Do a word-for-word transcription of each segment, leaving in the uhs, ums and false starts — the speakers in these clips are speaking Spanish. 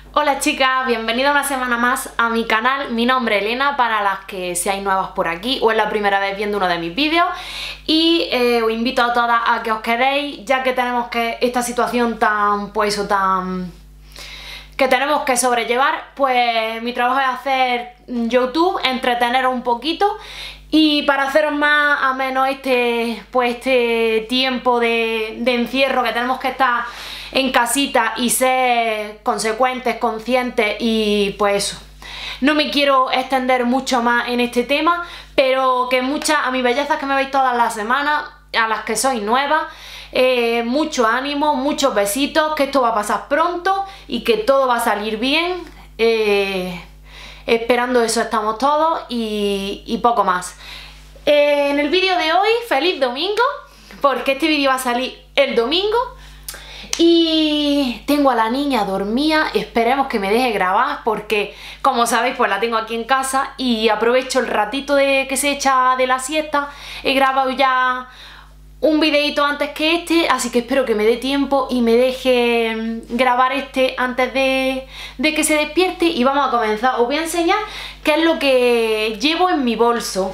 Hola chicas, bienvenidas una semana más a mi canal. Mi nombre es Elena, para las que seáis nuevas por aquí o es la primera vez viendo uno de mis vídeos. Y eh, os invito a todas a que os quedéis, ya que tenemos que esta situación tan, pues o tan... que tenemos que sobrellevar. Pues mi trabajo es hacer YouTube, entreteneros un poquito y para haceros más a menos este, pues este tiempo de, de encierro que tenemos que estar en casita y ser consecuentes, conscientes y pues eso. No me quiero extender mucho más en este tema, pero que muchas, a mis bellezas que me veis todas las semanas, a las que sois nuevas, eh, mucho ánimo, muchos besitos, que esto va a pasar pronto y que todo va a salir bien. Eh, esperando eso estamos todos y, y poco más. Eh, en el vídeo de hoy, feliz domingo, porque este vídeo va a salir el domingo. Y tengo a la niña dormida, esperemos que me deje grabar porque, como sabéis, pues la tengo aquí en casa y aprovecho el ratito de que se echa de la siesta. He grabado ya un videito antes que este, así que espero que me dé tiempo y me deje grabar este antes de, de que se despierte. Y vamos a comenzar. Os voy a enseñar qué es lo que llevo en mi bolso.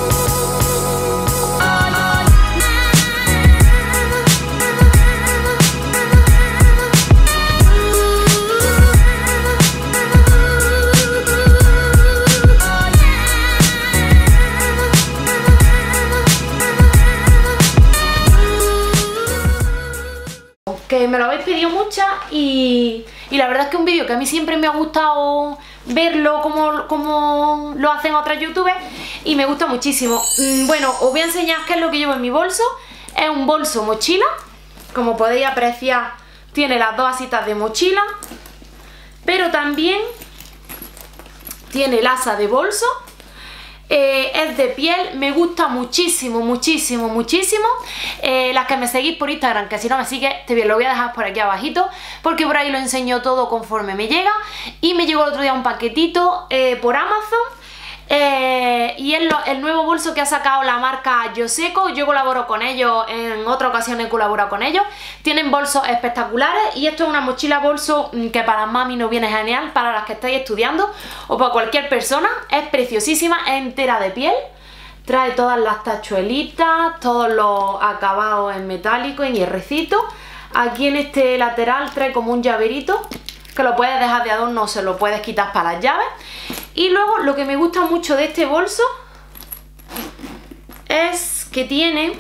Que me lo habéis pedido muchas y, y la verdad es que es un vídeo que a mí siempre me ha gustado verlo como, como lo hacen otras youtubers y me gusta muchísimo. Bueno, os voy a enseñar qué es lo que llevo en mi bolso. Es un bolso mochila, como podéis apreciar tiene las dos asitas de mochila, pero también tiene el asa de bolso. Eh, es de piel, me gusta muchísimo, muchísimo, muchísimo. Eh, las que me seguís por Instagram, que si no me sigues, te lo voy a dejar por aquí abajito, porque por ahí lo enseño todo conforme me llega. Y me llegó el otro día un paquetito eh, por Amazon. Eh, y es lo, el nuevo bolso que ha sacado la marca Yoseco. Yo colaboro con ellos, en otra ocasión he colaborado con ellos. Tienen bolsos espectaculares y esto es una mochila bolso que para mami nos viene genial, para las que estáis estudiando o para cualquier persona. Es preciosísima, es entera de piel. Trae todas las tachuelitas, todos los acabados en metálico, en hierrecito. Aquí en este lateral trae como un llaverito que lo puedes dejar de adorno o se lo puedes quitar para las llaves. Y luego lo que me gusta mucho de este bolso es que tiene,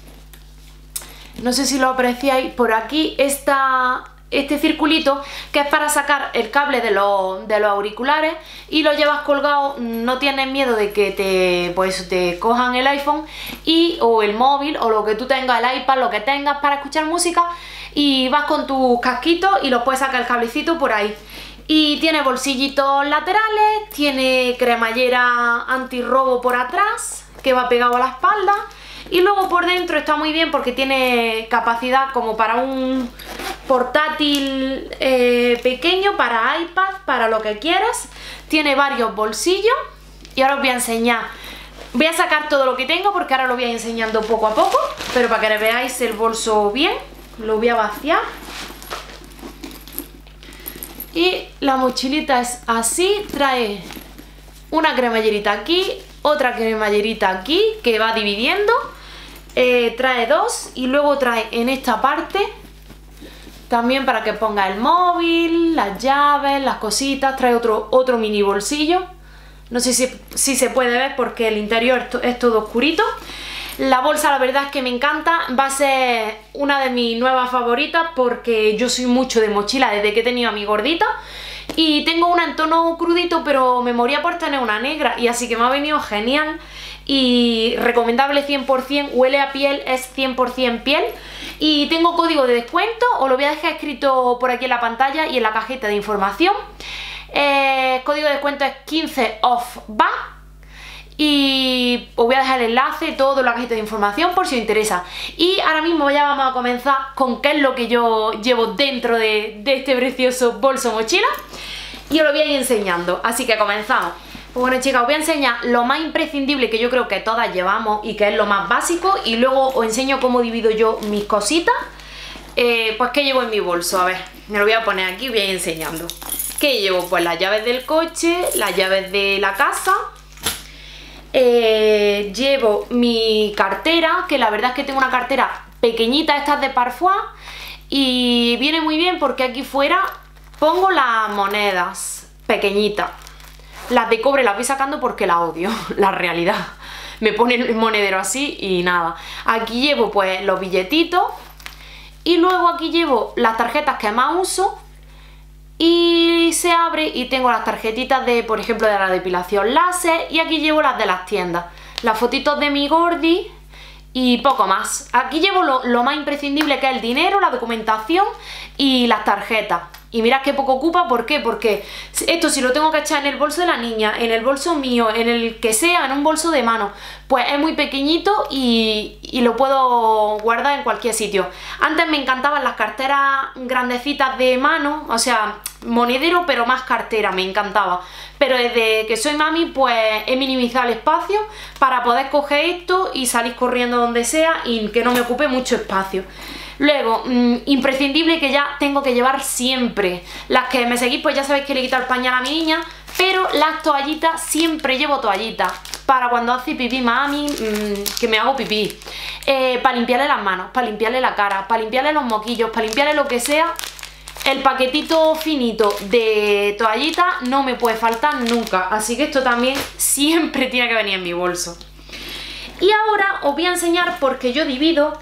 no sé si lo apreciáis por aquí, esta, este circulito que es para sacar el cable de los, de los auriculares y lo llevas colgado, no tienes miedo de que te, pues, te cojan el iPhone y, o el móvil o lo que tú tengas, el iPad, lo que tengas para escuchar música, y vas con tus casquitos y los puedes sacar el cablecito por ahí. Y tiene bolsillitos laterales, tiene cremallera antirrobo por atrás que va pegado a la espalda, y luego por dentro está muy bien porque tiene capacidad como para un portátil eh, pequeño, para iPad, para lo que quieras. Tiene varios bolsillos y ahora os voy a enseñar. Voy a sacar todo lo que tengo porque ahora lo voy a ir enseñando poco a poco, pero para que veáis el bolso bien, lo voy a vaciar. Y la mochilita es así, trae una cremallerita aquí, otra cremallerita aquí que va dividiendo, eh, trae dos y luego trae en esta parte también para que ponga el móvil, las llaves, las cositas, trae otro, otro mini bolsillo. No sé si, si se puede ver porque el interior es todo oscurito. La bolsa la verdad es que me encanta, va a ser una de mis nuevas favoritas porque yo soy mucho de mochila desde que he tenido a mi gordita. Y tengo una en tono crudito, pero me moría por tener una negra y así que me ha venido genial y recomendable cien por cien, huele a piel, es cien por cien piel. Y tengo código de descuento, os lo voy a dejar escrito por aquí en la pantalla y en la cajita de información. Eh, código de descuento es quince off va. Y os voy a dejar el enlace, todo en la cajita de información por si os interesa. Y ahora mismo ya vamos a comenzar con qué es lo que yo llevo dentro de, de este precioso bolso mochila. Y os lo voy a ir enseñando, así que comenzamos. Pues bueno chicas, os voy a enseñar lo más imprescindible que yo creo que todas llevamos y que es lo más básico. Y luego os enseño cómo divido yo mis cositas. Eh, pues qué llevo en mi bolso, a ver, me lo voy a poner aquí y voy a ir enseñando. ¿Qué llevo? Pues las llaves del coche, las llaves de la casa. Eh, llevo mi cartera, que la verdad es que tengo una cartera pequeñita, esta es de Parfois, y viene muy bien porque aquí fuera pongo las monedas pequeñitas. Las de cobre las voy sacando porque las odio, la realidad. Me pone el monedero así y nada. Aquí llevo pues los billetitos y luego aquí llevo las tarjetas que más uso. Y se abre y tengo las tarjetitas de, por ejemplo, de la depilación láser, y aquí llevo las de las tiendas, las fotitos de mi gordi y poco más. Aquí llevo lo, lo más imprescindible, que es el dinero, la documentación y las tarjetas. Y mirad qué poco ocupa, ¿por qué? Porque esto si lo tengo que echar en el bolso de la niña, en el bolso mío, en el que sea, en un bolso de mano, pues es muy pequeñito y, y lo puedo guardar en cualquier sitio. Antes me encantaban las carteras grandecitas de mano, o sea, monedero pero más cartera, me encantaba. Pero desde que soy mami pues he minimizado el espacio para poder coger esto y salir corriendo donde sea y que no me ocupe mucho espacio. Luego, mmm, imprescindible, que ya tengo que llevar siempre. Las que me seguís pues ya sabéis que le quito el pañal a mi niña, pero las toallitas, siempre llevo toallitas para cuando hace pipí mami, mmm, que me hago pipí, eh, para limpiarle las manos, para limpiarle la cara, para limpiarle los moquillos, para limpiarle lo que sea. El paquetito finito de toallitas no me puede faltar nunca, así que esto también siempre tiene que venir en mi bolso. Y ahora os voy a enseñar, porque yo divido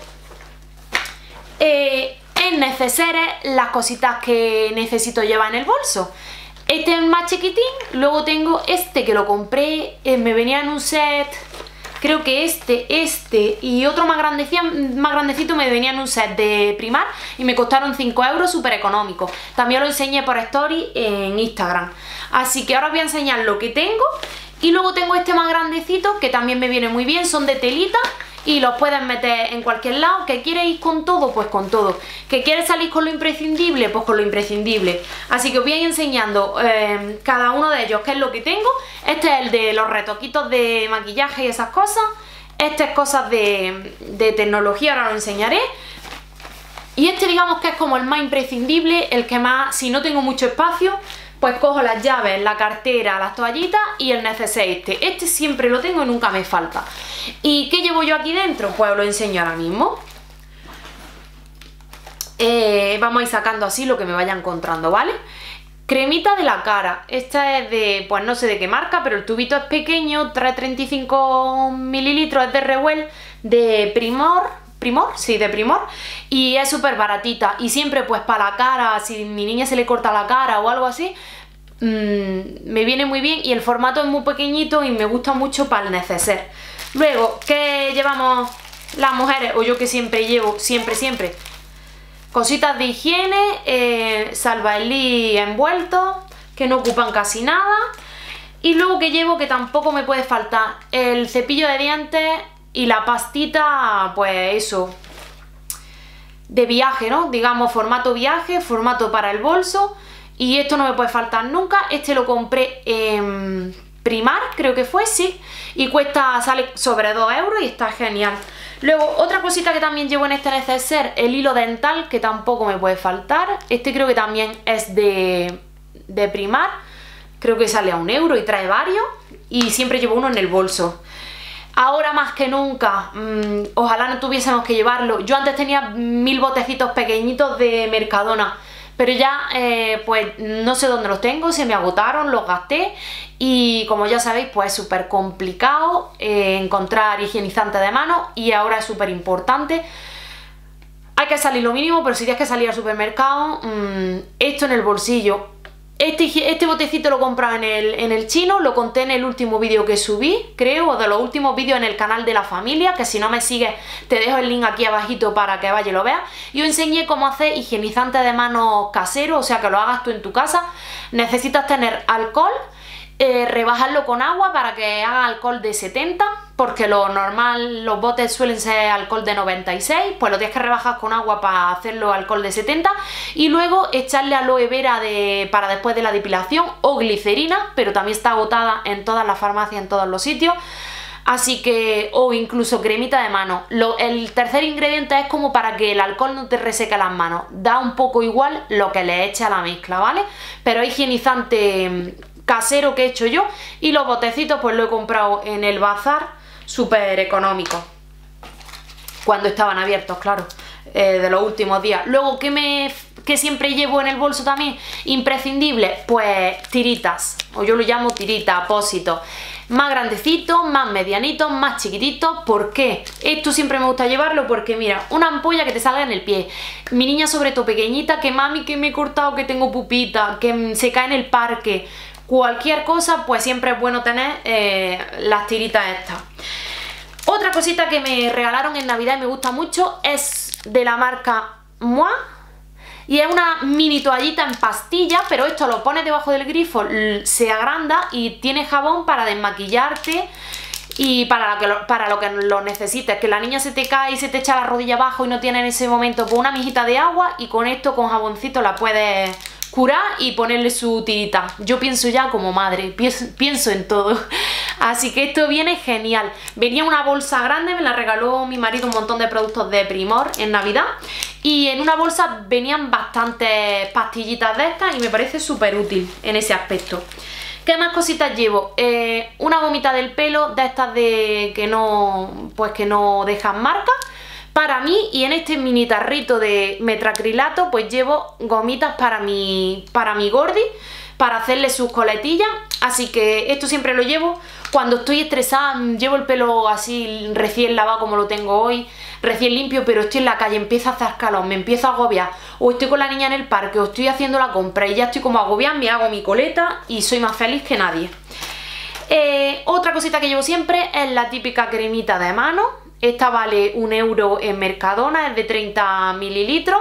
Eh, en neceseres las cositas que necesito llevar en el bolso. Este es más chiquitín, luego tengo este que lo compré, eh, me venía en un set, creo que este, este y otro más grandecito, más grandecito me venía en un set de Primar y me costaron cinco euros, súper económico. También lo enseñé por story en Instagram. Así que ahora os voy a enseñar lo que tengo. Y luego tengo este más grandecito que también me viene muy bien, son de telita y los puedes meter en cualquier lado. ¿Que quieres ir con todo? Pues con todo. ¿Que quieres salir con lo imprescindible? Pues con lo imprescindible. Así que os voy a ir enseñando eh, cada uno de ellos qué es lo que tengo. Este es el de los retoquitos de maquillaje y esas cosas. Este es cosas de, de tecnología, ahora lo enseñaré. Y este digamos que es como el más imprescindible, el que más, si no tengo mucho espacio, pues cojo las llaves, la cartera, las toallitas y el neceser este. Este siempre lo tengo y nunca me falta. ¿Y qué llevo yo aquí dentro? Pues os lo enseño ahora mismo. Eh, vamos a ir sacando así lo que me vaya encontrando, ¿vale? Cremita de la cara. Esta es de, pues no sé de qué marca, pero el tubito es pequeño, trae treinta y cinco mililitros, es de Rewell, de Primor. Primor, sí, de Primor, y es súper baratita. Y siempre pues para la cara, si mi niña se le corta la cara o algo así, mmm, me viene muy bien. Y el formato es muy pequeñito y me gusta mucho para el neceser. Luego, ¿qué llevamos las mujeres? O yo que siempre llevo, siempre, siempre cositas de higiene, eh, salvaelí envueltos, que no ocupan casi nada. Y luego que llevo, que tampoco me puede faltar, el cepillo de dientes y la pastita, pues eso, de viaje, ¿no? Digamos, formato viaje, formato para el bolso. Y esto no me puede faltar nunca. Este lo compré en Primar, creo que fue, sí. Y cuesta, sale sobre dos euros y está genial. Luego, otra cosita que también llevo en este neceser, el hilo dental, que tampoco me puede faltar. Este creo que también es de, de Primar. Creo que sale a un euro y trae varios. Y siempre llevo uno en el bolso. Ahora más que nunca, mmm, ojalá no tuviésemos que llevarlo. Yo antes tenía mil botecitos pequeñitos de Mercadona, pero ya eh, pues no sé dónde los tengo, se me agotaron, los gasté. Y como ya sabéis, pues es súper complicado eh, encontrar higienizante de manos. Y ahora es súper importante. Hay que salir lo mínimo, pero si tienes que salir al supermercado, mmm, esto en el bolsillo. Este, este botecito lo he comprado en el, en el chino, lo conté en el último vídeo que subí, creo, o de los últimos vídeos en el canal de la familia, que si no me sigues te dejo el link aquí abajito para que vayas y lo veas. Yo enseñé cómo hacer higienizante de manos casero, o sea que lo hagas tú en tu casa. Necesitas tener alcohol, eh, rebajarlo con agua para que haga alcohol de setenta, porque lo normal, los botes suelen ser alcohol de noventa y seis, pues lo tienes que rebajar con agua para hacerlo alcohol de setenta. Y luego echarle aloe vera de, para después de la depilación, o glicerina, pero también está agotada en todas las farmacias, en todos los sitios. así que, o incluso cremita de mano. Lo, el tercer ingrediente es como para que el alcohol no te reseque las manos, da un poco igual lo que le eche a la mezcla, ¿vale? Pero higienizante casero que he hecho yo, y los botecitos pues lo he comprado en el bazar, súper económico, cuando estaban abiertos, claro, eh, de los últimos días. Luego, ¿qué, me, qué siempre llevo en el bolso también? Imprescindible, pues tiritas, o yo lo llamo tirita, apósito. Más grandecitos, más medianitos, más chiquititos. ¿Por qué? Esto siempre me gusta llevarlo porque mira, una ampolla que te salga en el pie. Mi niña sobre todo pequeñita, que mami que me he cortado, que tengo pupita, que se cae en el parque, cualquier cosa, pues siempre es bueno tener eh, las tiritas estas. Otra cosita que me regalaron en Navidad y me gusta mucho es de la marca Moi. Y es una mini toallita en pastilla, pero esto lo pones debajo del grifo, se agranda y tiene jabón para desmaquillarte y para lo que lo, para lo, que lo necesites. Que la niña se te cae y se te echa la rodilla abajo y no tiene en ese momento pues una mijita de agua, y con esto, con jaboncito, la puedes curar y ponerle su tirita. Yo pienso ya como madre, pienso, pienso en todo. Así que esto viene genial. Venía una bolsa grande, me la regaló mi marido, un montón de productos de Primor en Navidad, y en una bolsa venían bastantes pastillitas de estas y me parece súper útil en ese aspecto. ¿Qué más cositas llevo? Eh, una gomita del pelo de estas de que no, pues que no dejan marcas para mí, y en este mini tarrito de metacrilato pues llevo gomitas para mi, para mi gordi, para hacerle sus coletillas. Así que esto siempre lo llevo cuando estoy estresada. Llevo el pelo así recién lavado como lo tengo hoy, recién limpio, pero estoy en la calle, empieza a hacer calor, me empiezo a agobiar, o estoy con la niña en el parque, o estoy haciendo la compra y ya estoy como agobiada, me hago mi coleta y soy más feliz que nadie. Eh, otra cosita que llevo siempre es la típica cremita de mano. Esta vale un euro en Mercadona, es de treinta mililitros.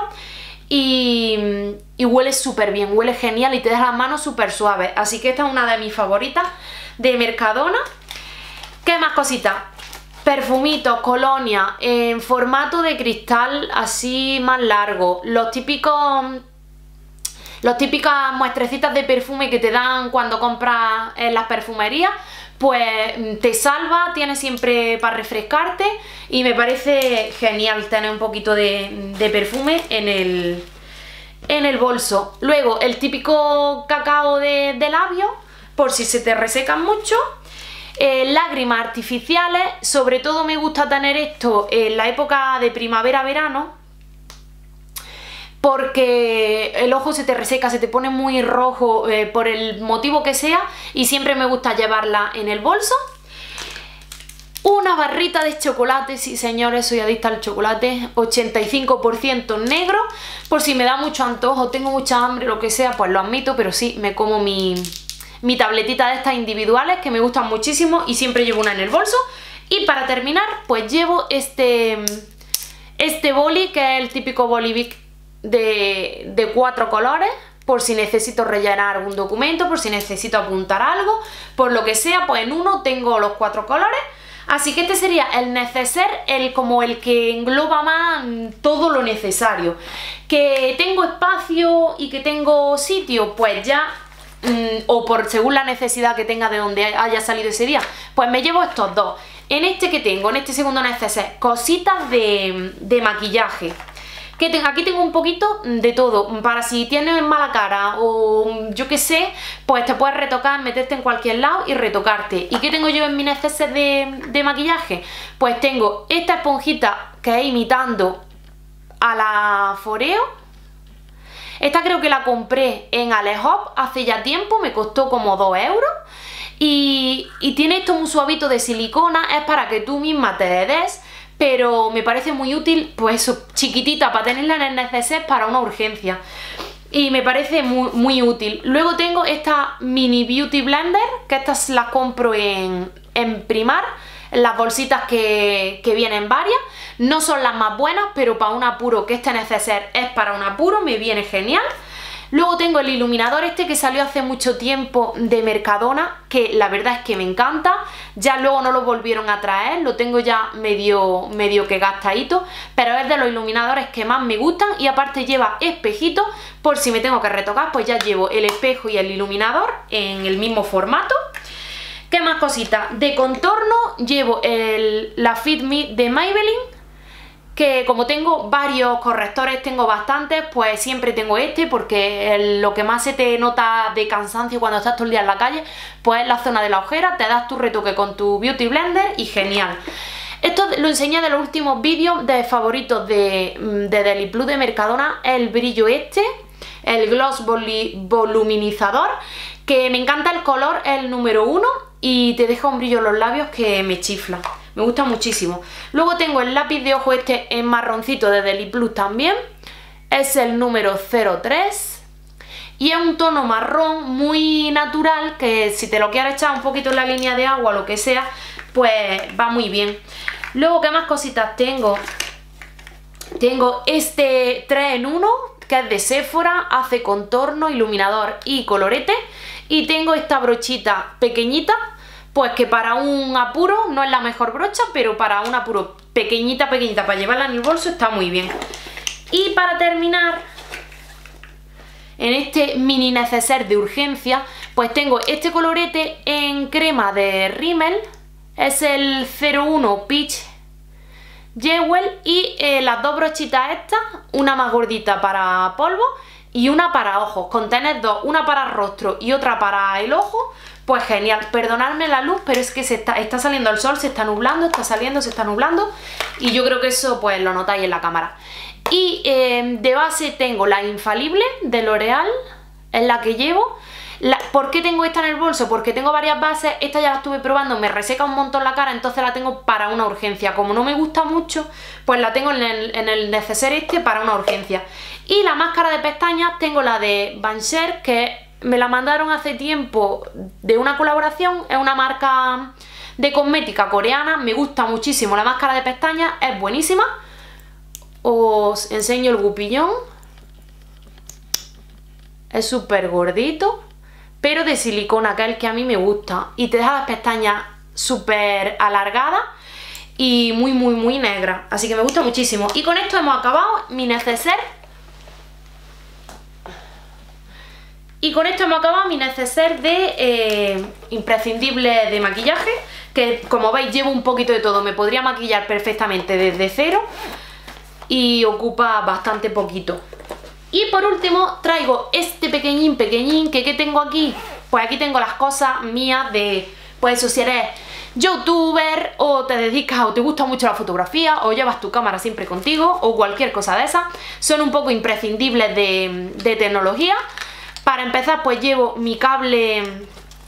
Y, y huele súper bien, huele genial y te deja las manos súper suaves. Así que esta es una de mis favoritas de Mercadona. ¿Qué más cositas? Perfumitos, colonia en formato de cristal así más largo. Los típicos... Las típicas muestrecitas de perfume que te dan cuando compras en las perfumerías, pues te salva, tienes siempre para refrescarte, y me parece genial tener un poquito de, de perfume en el, en el bolso. Luego el típico cacao de, de labios, por si se te resecan mucho. Eh, lágrimas artificiales, sobre todo me gusta tener esto en la época de primavera-verano, porque el ojo se te reseca, se te pone muy rojo eh, por el motivo que sea, y siempre me gusta llevarla en el bolso. Una barrita de chocolate, sí señores, soy adicta al chocolate, ochenta y cinco por ciento negro, por si me da mucho antojo, tengo mucha hambre, lo que sea, pues lo admito, pero sí, me como mi, mi tabletita de estas individuales que me gustan muchísimo y siempre llevo una en el bolso. Y para terminar, pues llevo este, este boli, que es el típico boli Bic De, de cuatro colores, por si necesito rellenar algún documento, por si necesito apuntar algo, por lo que sea, pues en uno tengo los cuatro colores. Así que este sería el neceser, el, como el que engloba más todo lo necesario. Que tengo espacio y que tengo sitio, pues ya, mmm, o por según la necesidad que tenga de donde haya salido ese día, pues me llevo estos dos. En este que tengo, en este segundo neceser, cositas de, de maquillaje. Que te, aquí tengo un poquito de todo, para si tienes mala cara o yo qué sé, pues te puedes retocar, meterte en cualquier lado y retocarte. ¿Y qué tengo yo en mi neceser de, de maquillaje? Pues tengo esta esponjita que es imitando a la Foreo. Esta creo que la compré en Alehop hace ya tiempo, me costó como dos euros. Y, y tiene esto un suavito de silicona, es para que tú misma te des, pero me parece muy útil, pues eso, chiquitita, para tenerla en el neceser para una urgencia. Y me parece muy, muy útil. Luego tengo esta mini beauty blender, que estas las compro en, en Primar, en las bolsitas que, que vienen varias. No son las más buenas, pero para un apuro, que este neceser es para un apuro, me viene genial. Luego tengo el iluminador este que salió hace mucho tiempo de Mercadona, que la verdad es que me encanta. Ya luego no lo volvieron a traer, lo tengo ya medio, medio que gastadito, pero es de los iluminadores que más me gustan, y aparte lleva espejito, por si me tengo que retocar, pues ya llevo el espejo y el iluminador en el mismo formato. ¿Qué más más cositas? De contorno llevo el, la Fit Me de Maybelline, que como tengo varios correctores, tengo bastantes, pues siempre tengo este, porque el, lo que más se te nota de cansancio cuando estás todo el día en la calle, pues es la zona de la ojera. Te das tu retoque con tu Beauty Blender y genial. Esto lo enseñé de los últimos vídeos de favoritos de, de Deliplus de Mercadona, el brillo este, el gloss voluminizador, que me encanta el color, el número uno, y te deja un brillo en los labios que me chifla, me gusta muchísimo. Luego tengo el lápiz de ojo este en marroncito de Deliplus también, es el número cero tres, y es un tono marrón muy natural, que si te lo quieres echar un poquito en la línea de agua o lo que sea, pues va muy bien. Luego, ¿qué más cositas tengo? Tengo este tres en uno, que es de Sephora, hace contorno, iluminador y colorete. Y tengo esta brochita pequeñita, pues que para un apuro no es la mejor brocha, pero para un apuro pequeñita, pequeñita, para llevarla en el bolso está muy bien. Y para terminar, en este mini neceser de urgencia, pues tengo este colorete en crema de Rimmel. Es el cero uno Peach Jewel, y eh, las dos brochitas estas, una más gordita para polvo y una para ojos. Con tener dos, una para rostro y otra para el ojo, pues genial. Perdonadme la luz, pero es que se está, está saliendo el sol, se está nublando, está saliendo, se está nublando, y yo creo que eso pues lo notáis en la cámara. Y eh, de base tengo la Infalible de L'Oreal, es la que llevo. La, ¿Por qué tengo esta en el bolso? Porque tengo varias bases, esta ya la estuve probando, me reseca un montón la cara, entonces la tengo para una urgencia. Como no me gusta mucho, pues la tengo en el, en el neceser este para una urgencia. Y la máscara de pestañas tengo la de Bancher, que me la mandaron hace tiempo de una colaboración, es una marca de cosmética coreana, me gusta muchísimo la máscara de pestañas, es buenísima. Os enseño el gupillón, es súper gordito, pero de silicona, que es el que a mí me gusta, y te deja las pestañas súper alargadas y muy muy muy negras, así que me gusta muchísimo. Y con esto hemos acabado mi neceser. Y con esto hemos acabado mi neceser de eh, imprescindible de maquillaje, que como veis llevo un poquito de todo, me podría maquillar perfectamente desde cero y ocupa bastante poquito. Y por último traigo este pequeñín pequeñín que ¿qué tengo aquí? Pues aquí tengo las cosas mías de, pues eso, si eres youtuber o te dedicas o te gusta mucho la fotografía o llevas tu cámara siempre contigo o cualquier cosa de esas, son un poco imprescindibles de, de tecnología. Para empezar pues llevo mi cable,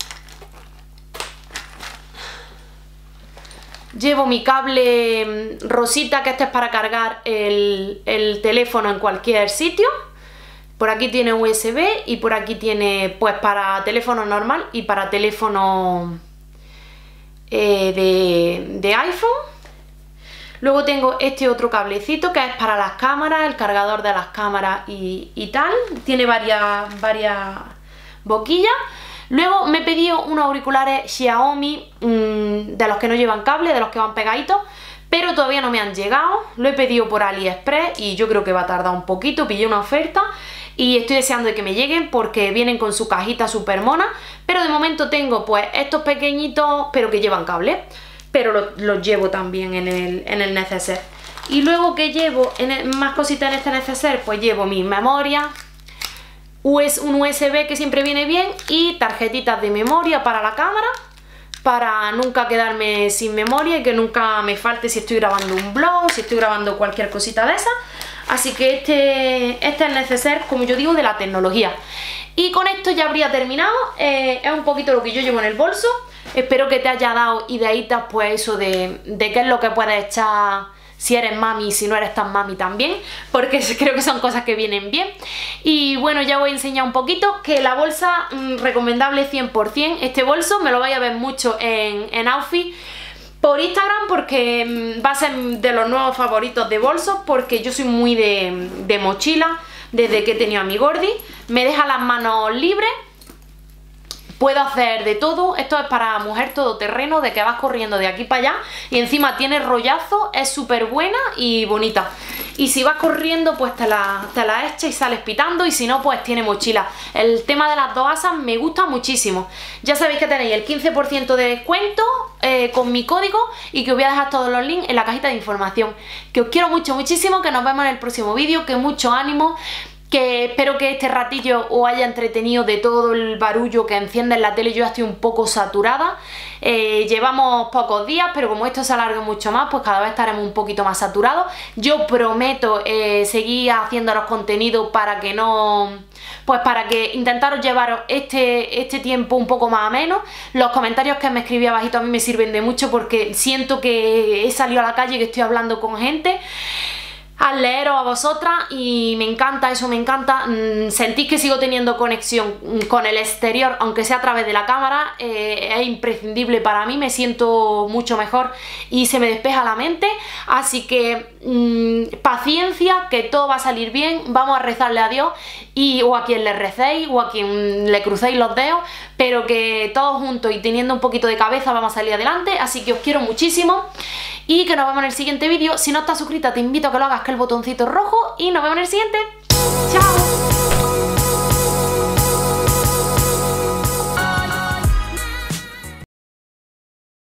llevo mi cable rosita, que este es para cargar el, el teléfono en cualquier sitio. Por aquí tiene U S B y por aquí tiene pues para teléfono normal y para teléfono eh, de, de iPhone. Luego tengo este otro cablecito que es para las cámaras, el cargador de las cámaras y, y tal. Tiene varias, varias boquillas. Luego me he pedido unos auriculares Xiaomi mmm, de los que no llevan cable, de los que van pegaditos, pero todavía no me han llegado. Lo he pedido por AliExpress y yo creo que va a tardar un poquito. Pillé una oferta y estoy deseando de que me lleguen porque vienen con su cajita súper mona. Pero de momento tengo pues estos pequeñitos, pero que llevan cable, pero los, los llevo también en el, en el neceser. Y luego que llevo en el, más cositas en este neceser, pues llevo mis memorias, un U S B que siempre viene bien y tarjetitas de memoria para la cámara, para nunca quedarme sin memoria y que nunca me falte si estoy grabando un vlog, si estoy grabando cualquier cosita de esas. Así que este, este es el neceser, como yo digo, de la tecnología. Y con esto ya habría terminado. Eh, es un poquito lo que yo llevo en el bolso. Espero que te haya dado ideitas, pues eso de, de qué es lo que puedes echar si eres mami y si no eres tan mami también, porque creo que son cosas que vienen bien. Y bueno, ya voy a enseñar un poquito que la bolsa, mmm, recomendable cien por cien. Este bolso me lo vais a ver mucho en, en outfit por Instagram, porque mmm, va a ser de los nuevos favoritos de bolsos, porque yo soy muy de, de mochila desde que he tenido a mi Gordi. Me deja las manos libres puedo hacer de todo. Esto es para mujer todoterreno, de que vas corriendo de aquí para allá y encima tiene rollazo, es súper buena y bonita. Y si vas corriendo pues te la, te la echas y sales pitando, y si no pues tiene mochila. El tema de las dos asas me gusta muchísimo. Ya sabéis que tenéis el quince por ciento de descuento eh, con mi código, y que os voy a dejar todos los links en la cajita de información. Que os quiero mucho, muchísimo, que nos vemos en el próximo vídeo, que mucho ánimo, que espero que este ratillo os haya entretenido de todo el barullo que enciende en la tele. Yo ya estoy un poco saturada. Eh, llevamos pocos días, pero como esto se alarga mucho más, pues cada vez estaremos un poquito más saturados. Yo prometo eh, seguir haciendo los contenidos para que no... pues para que intentaros llevaros este, este tiempo un poco más ameno. Los comentarios que me escribí abajito a mí me sirven de mucho, porque siento que he salido a la calle, que estoy hablando con gente al leeros a vosotras, y me encanta eso, me encanta. Sentís que sigo teniendo conexión con el exterior, aunque sea a través de la cámara. Eh, es imprescindible para mí, me siento mucho mejor y se me despeja la mente. Así que mmm, paciencia, que todo va a salir bien. Vamos a rezarle a Dios, y, o a quien le recéis, o a quien le crucéis los dedos, pero que todos juntos y teniendo un poquito de cabeza vamos a salir adelante. Así que os quiero muchísimo y que nos vemos en el siguiente vídeo. Si no estás suscrita, te invito a que lo hagas, que el botoncito rojo, y nos vemos en el siguiente. ¡Chao!